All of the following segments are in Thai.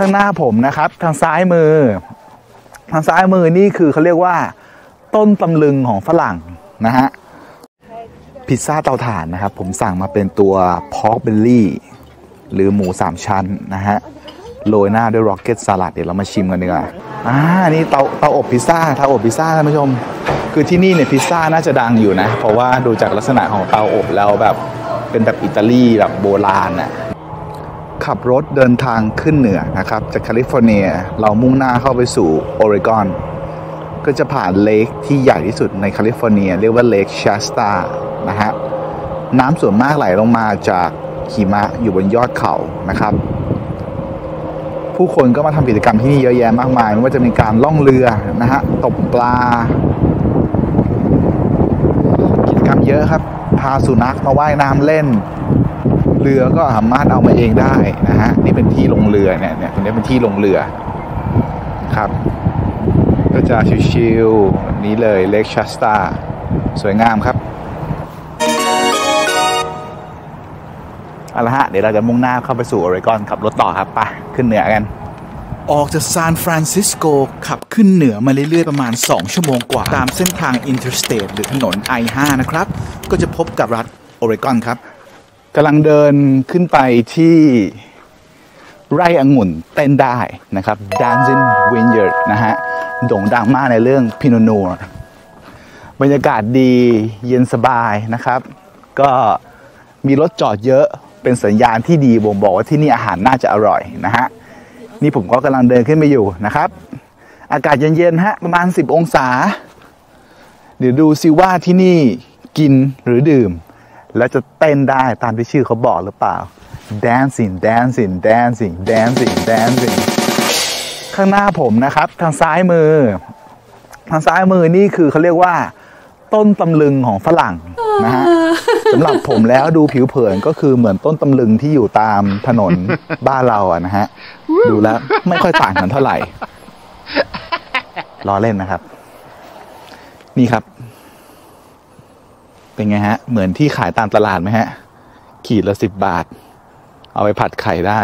างหน้าผมนะครับทางซ้ายมือนี่คือเขาเรียกว่าต้นตำลึงของฝรั่งนะฮะพิซซ่าเตาถ่านนะครับผมสั่งมาเป็นตัวพอกเบลลี่หรือหมู3ชั้นนะฮะโรยหน้าด้วยร็อกเก็ตสลัดเดี๋ยวเรามาชิมกันดีกว่านี่เตาอบพิซซ่าท่านผู้ชมคือที่นี่เนี่ยพิซซ่าน่าจะดังอยู่นะเพราะว่าดูจากลักษณะของเตาอบแล้วแบบเป็นแบบอิตาลีแบบโบราณน่ะขับรถเดินทางขึ้นเหนือนะครับจากแคลิฟอร์เนียเรามุ่งหน้าเข้าไปสู่โอเรกอนก็จะผ่านเลคที่ใหญ่ที่สุดในแคลิฟอร์เนียเรียกว่าเลคชัสตานะฮะน้ำส่วนมากไหลลงมาจากหิมะอยู่บนยอดเขานะครับผู้คนก็มาทำกิจกรรมที่นี่เยอะแยะมากมายไม่ว่าจะมีการล่องเรือนะฮะตกปลากิจกรรมเยอะครับพาสุนัขมาว่ายน้ำเล่นเรือก็สามารถเอามาเองได้นะฮะนี่เป็นที่ลงเรือเนี่ยตรงนี้เป็นที่ลงเรือครับก็จะชิลๆแบบนี้เลยเลคชัสตาสวยงามครับเอาละฮะเดี๋ยวเราจะมุ่งหน้าเข้าไปสู่โอเรกอนขับรถต่อครับไปขึ้นเหนือกันออกจากซานฟรานซิสโกขับขึ้นเหนือมาเรื่อยๆประมาณ2ชั่วโมงกว่าตามเส้นทางอินเตอร์สเตทหรือถนน I5 นะครับก็จะพบกับรัฐโอเรกอนครับกำลังเดินขึ้นไปที่ไร่องุ่นเต้นได้นะครับ Dancing Vineyard นะฮะโด่งดังมากในเรื่อง Pinot Noir บรรยากาศดีเย็นสบายนะครับก็มีรถจอดเยอะเป็นสัญญาณที่ดีบ่งบอกว่าที่นี่อาหารน่าจะอร่อยนะฮะนี่ผมก็กำลังเดินขึ้นไปอยู่นะครับอากาศเย็นๆฮะประมาณ10องศาเดี๋ยวดูซิว่าที่นี่กินหรือดื่มแล้วจะเต้นได้ตามที่ชื่อเขาบอกหรือเปล่า dancing ข้างหน้าผมนะครับทางซ้ายมือนี่คือเขาเรียกว่าต้นตำลึงของฝรั่งนะฮะสำหรับผมแล้วดูผิวเผินก็คือเหมือนต้นตำลึงที่อยู่ตามถนนบ้านเราอะนะฮะดูแล้วไม่ค่อยต่างกันเท่าไหร่ล้อเล่นนะครับนี่ครับเป็นไงฮะเหมือนที่ขายตามตลาดไหมฮะขีดละ10 บาทเอาไปผัดไข่ได้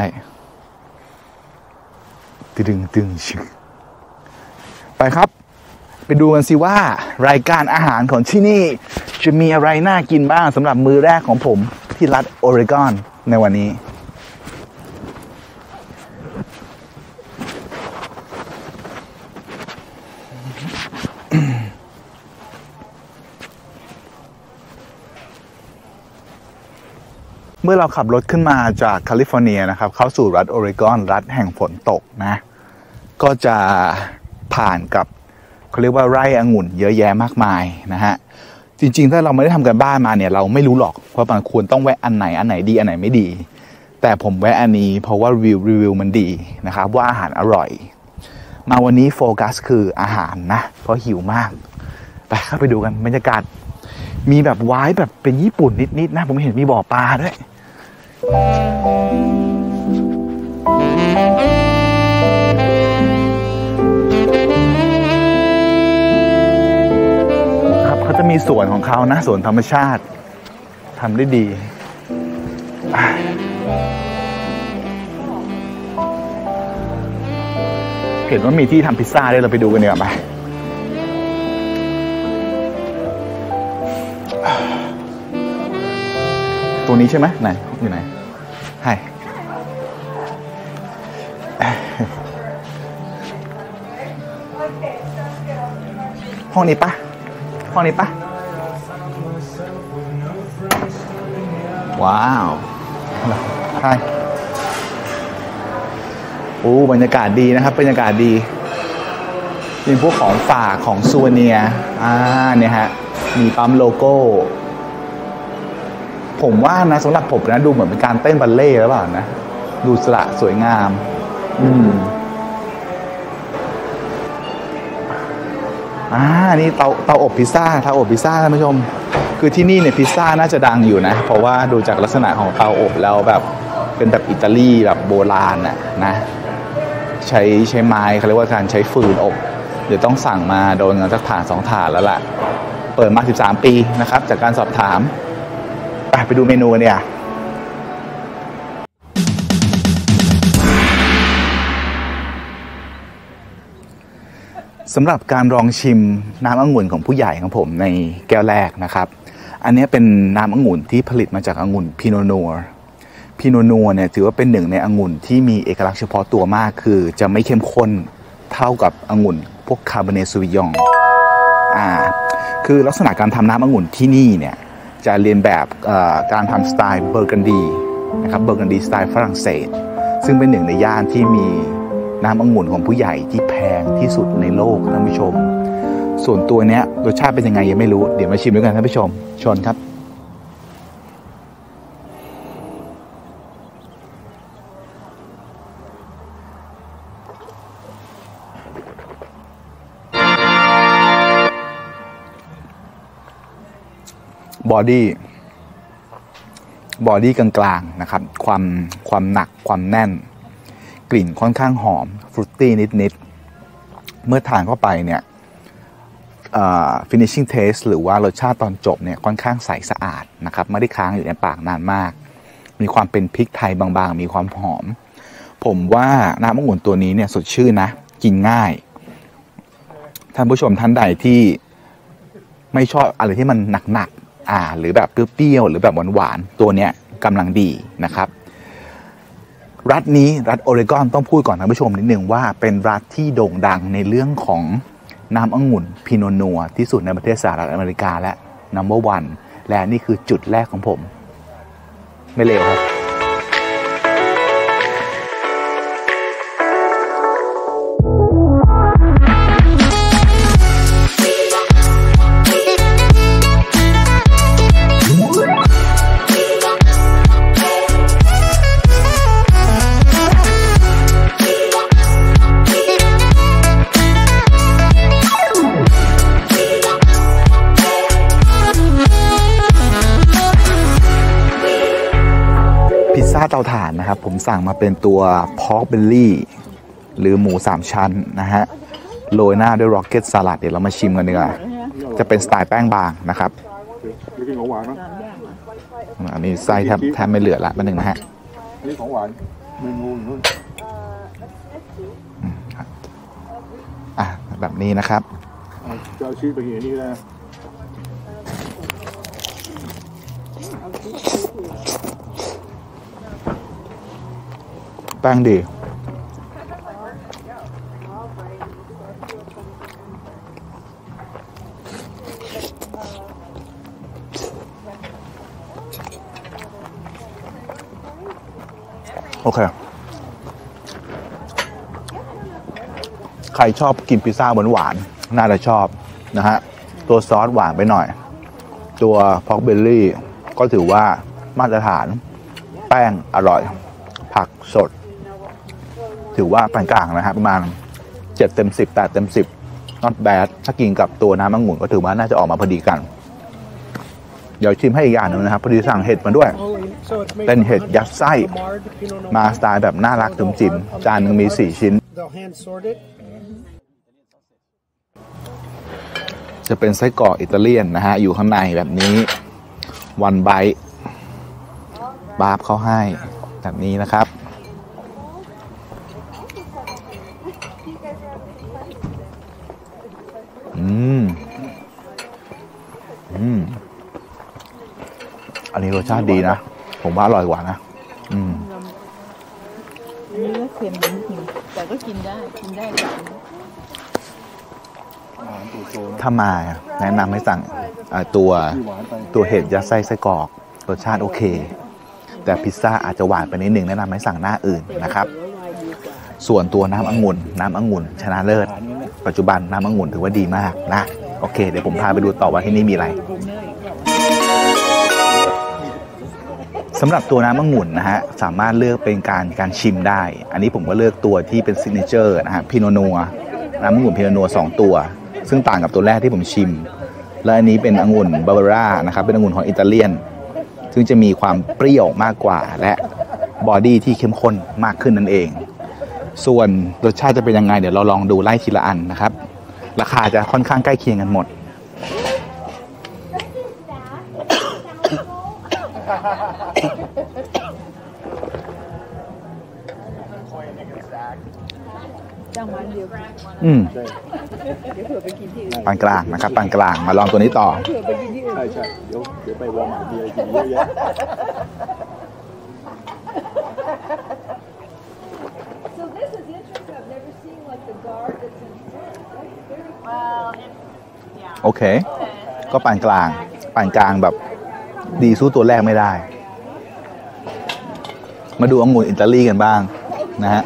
ตึงไปครับไปดูกันสิว่ารายการอาหารของที่นี่จะมีอะไรน่ากินบ้างสำหรับมื้อแรกของผมที่รัฐโอเรกอนในวันนี้เมื่อเราขับรถขึ้นมาจากแคลิฟอร์เนียนะครับเข้าสู่รัฐโอเรกอนรัฐแห่งฝนตกนะก็จะผ่านกับเขาเรียกว่าไร่องุ่นเยอะแยะมากมายนะฮะจริงๆถ้าเราไม่ได้ทำกันบ้านมาเนี่ยเราไม่รู้หรอกว่ามันควรต้องแวะอันไหนดีอันไหนไม่ดีแต่ผมแวะอันนี้เพราะว่ารีวิวมันดีนะครับว่าอาหารอร่อยมาวันนี้โฟกัสคืออาหารนะเพราะหิวมากไปเข้าไปดูกันบรรยากาศมีแบบไว้แบบเป็นญี่ปุ่นนิดๆนะผมเห็นมีบ่อปลาด้วยครับเขาจะมีสวนของเขานะสวนธรรมชาติทำได้ดีเห็นว่ามีที่ทำพิซซ่าด้วยเราไปดูกันดีกว่าไหมตัวนี้ใช่ไหมไหนอยู่ไหนให้ห้องนี้ปะว้าวใช่โอ้บรรยากาศดีนะครับบรรยากาศดีเป็นพวกของฝากของซูเวเนียร์เนี่ยฮะมีปั๊มโลโก้ผมว่านะสำหรับผมนะดูเหมือนเป็นการเต้นบัลเล่ต์หรือเปล่านะดูสละสวยงามนี่เตาอบพิซซ่าท่านผู้ชมคือที่นี่เนี่ยพิซซ่าน่าจะดังอยู่นะเพราะว่าดูจากลักษณะของเตาอบแล้วแบบเป็นแบบอิตาลีแบบโบราณนะใช้ไม้เขาเรียกว่าการใช้ฟืนอบเดี๋ยวต้องสั่งมาโดนเงินสักถาด2 ถาดแล้วล่ะเปิดมา13 ปีนะครับจากการสอบถามไปดูเมนูกันเนี่ยสำหรับการลองชิมน้ำองุ่นของผู้ใหญ่ของผมในแก้วแรกนะครับอันนี้เป็นน้ำองุ่นที่ผลิตมาจากองุ่นพิโนนัวเนี่ยถือว่าเป็นหนึ่งในองุ่นที่มีเอกลักษณ์เฉพาะตัวมากคือจะไม่เข้มข้นเท่ากับองุ่นพวกคาร์บอเนตซูวิยองคือลักษณะการทำน้ำองุ่นที่นี่เนี่ยจะเรียนแบบการทำสไตล์เบอร์กันดีนะครับเบอร์กันดีสไตล์ฝรั่งเศสซึ่งเป็นหนึ่งในย่านที่มีน้ำองุ่นของผู้ใหญ่ที่แพงที่สุดในโลกท่านผู้ชมส่วนตัวเนี้ยรสชาติเป็นยังไงยังไม่รู้เดี๋ยวมาชิมด้วยกันท่านผู้ชมชนครับบอดี้กลางๆนะครับความหนักความแน่นกลิ่นค่อนข้างหอมฟรุตตี้นิดๆเมื่อทานเข้าไปเนี่ยfinishing taste หรือว่ารสชาติตอนจบเนี่ยค่อนข้างใสสะอาดนะครับไม่ได้ค้างอยู่ในปากนานมากมีความเป็นพริกไทยบางๆมีความหอมผมว่าน้ำองุ่นตัวนี้เนี่ยสดชื่นนะกินง่ายท่านผู้ชมท่านใดที่ไม่ชอบอะไรที่มันหนักหรือแบบเปรี้ยวๆหรือแบบหวานๆตัวเนี้ยกำลังดีนะครับรัฐนี้รัฐโอเรกอนต้องพูดก่อนท่านผู้ชมนิดนึงว่าเป็นรัฐที่โด่งดังในเรื่องของน้ำองุ่นพิโนนัวที่สุดในประเทศสหรัฐอเมริกาและ number one และนี่คือจุดแรกของผมไม่เลวครับเตาถ่านนะครับผมสั่งมาเป็นตัวพอกเบลลี่หรือหมู3ชั้นนะฮะโรยหน้าด้วยร็อกเก็ตสลัดเดี๋ยวเรามาชิมกันดีกว่าจะเป็นสไตล์แป้งบางนะครับอันนี้ไส้แทบไม่เหลือละเป็นหนึ่งนะฮะนี่ของหวานเมนูนู่นแบบนี้นะครับจะเอาชีสไปอย่างนี้นะแป้งดีโอเคใครชอบกินพิซซ่าหวานๆน่าจะชอบนะฮะตัวซอสหวานไปหน่อยตัวพอกเบลลี่ก็ถือว่ามาตรฐานแป้งอร่อยผักสดถือว่าปานกลางนะฮะประมาณ7 เต็ม 10 8 เต็ม 10 not bad ถ้ากินกับตัวน้ำองุ่นก็ถือว่าน่าจะออกมาพอดีกันเดี๋ยวชิมให้อีกอย่างหนึ่งนะครับพอดีสั่งเห็ดมาด้วยเป็นเห็ดยัดไส้มาสไตล์แบบน่ารักจุ๋มจิ๋มจานนึงมี4 ชิ้นจะเป็นไส้กรอกอิตาเลียนนะฮะอยู่ข้างในแบบนี้วันไบต์บาร์บเขาให้แบบนี้นะครับอันนี้รสชาติดีนะผมว่าอร่อยกว่านะอันนี้ก็เค็มนิดนึงแต่ก็กินได้ถ้ามาแนะนำให้สั่งตัวเห็ดยัดไส้กรอกรสชาติโอเคแต่พิซซ่าอาจจะหวานไปนิดนึงแนะนำให้สั่งหน้าอื่นนะครับส่วนตัวน้ำองุ่นชนะเลิศปัจจุบันน้ำองุ่นถือว่าดีมากนะโอเคเดี๋ยวผมพาไปดูต่อว่าที่นี่มีอะไรสำหรับตัวน้ำองุ่นนะฮะสามารถเลือกเป็นการชิมได้อันนี้ผมก็เลือกตัวที่เป็นซิกเนเจอร์นะฮะพิโนนัวน้ำองุ่นพิโนนัว2ตัวซึ่งต่างกับตัวแรกที่ผมชิมและอันนี้เป็นองุ่นบาบาร่านะครับเป็นองุ่นของอิตาเลียนซึ่งจะมีความเปรี้ยวมากกว่าและบอดี้ที่เข้มข้นมากขึ้นนั่นเองส่วนรสชาติจะเป็นยังไงเดี๋ยวเราลองดูไล่ทีละอันนะครับราคาจะค่อนข้างใกล้เคียงกันหมดปานกลางนะครับปานกลางมาลองตัวนี้ต่อใช่เดี๋ยวไปวอร์มาร์ทมีอะไรกินเยอะแยะโอเคก็ปานกลางแบบดีสู้ตัวแรกไม่ได้มาดูองุ่นอิตาลีกันบ้างนะฮะ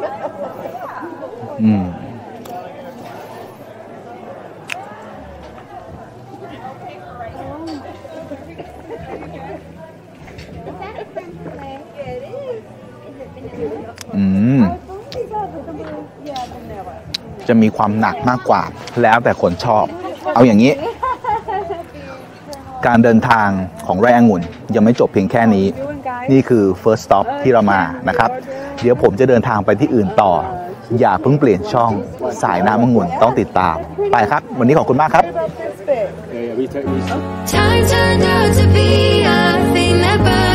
จะมีความหนักมากกว่าแล้วแต่คนชอบเอาอย่างนี้การเดินทางของไร่องุ่นยังไม่จบเพียงแค่นี้นี่คือ first stop ที่เรามานะครับเดี๋ยวผมจะเดินทางไปที่อื่นต่ออย่าเพิ่งเปลี่ยนช่องสายน้ำองุ่นต้องติดตามไปครับวันนี้ขอบคุณมากครับTime turned out to be a thing that